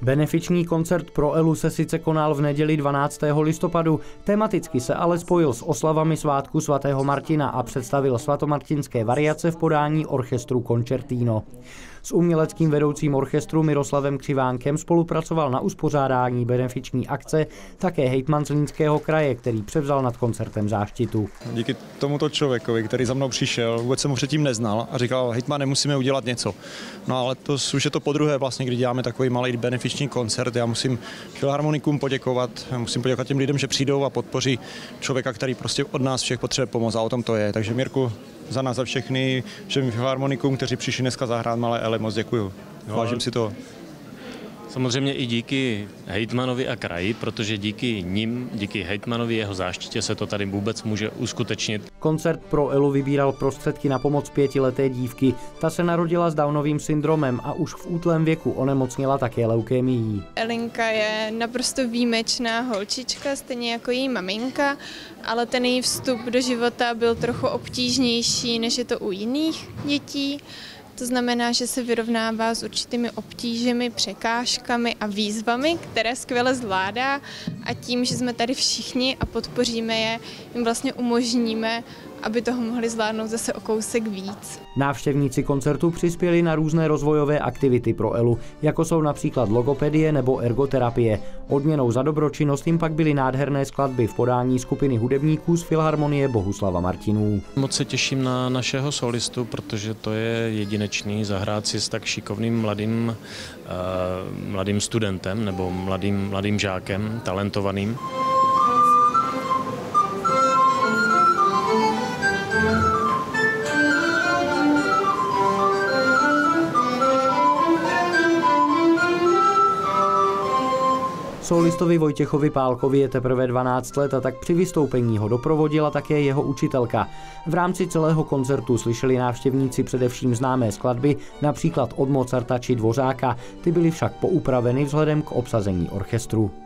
Benefiční koncert pro Elu se sice konal v neděli 12. listopadu, tematicky se ale spojil s oslavami svátku svatého Martina a představil svatomartinské variace v podání orchestru Concertino. S uměleckým vedoucím orchestru Miroslavem Křivánkem spolupracoval na uspořádání benefiční akce také hejtman Zlínského kraje, který převzal nad koncertem záštitu. Díky tomuto člověkovi, který za mnou přišel, vůbec jsem ho předtím neznal a říkal: hejtmane, musíme udělat něco. No ale to už je to podruhé vlastně, kdy děláme takový malý benefiční koncert. Já musím filharmonikům poděkovat, musím poděkovat těm lidem, že přijdou a podpoří člověka, který prostě od nás všech potřebuje pomoc, a o tom to je. Takže Mirku, za nás za všechny, všem filharmonikům, kteří přišli dneska zahrát malé Ele, moc děkuju. Vážím si to. Samozřejmě i díky hejtmanovi a kraji, protože díky nim, díky hejtmanovi, jeho záštitě se to tady vůbec může uskutečnit. Koncert pro Elu vybíral prostředky na pomoc 5leté dívky. Ta se narodila s Downovým syndromem a už v útlém věku onemocněla také leukémií. Elinka je naprosto výjimečná holčička, stejně jako její maminka, ale ten její vstup do života byl trochu obtížnější, než je to u jiných dětí. To znamená, že se vyrovnává s určitými obtížemi, překážkami a výzvami, které skvěle zvládá, a tím, že jsme tady všichni a podpoříme je, jim vlastně umožníme, aby toho mohli zvládnout zase o kousek víc. Návštěvníci koncertu přispěli na různé rozvojové aktivity pro Elu, jako jsou například logopedie nebo ergoterapie. Odměnou za dobročinnost jim pak byly nádherné skladby v podání skupiny hudebníků z Filharmonie Bohuslava Martinů. Moc se těším na našeho solistu, protože to je jedinečný zahrát si s tak šikovným mladým studentem nebo mladým žákem, talentovaným. Solistovi Vojtěchovi Pálkovi je teprve 12 let a tak při vystoupení ho doprovodila také jeho učitelka. V rámci celého koncertu slyšeli návštěvníci především známé skladby, například od Mozarta či Dvořáka, ty byly však poupraveny vzhledem k obsazení orchestru.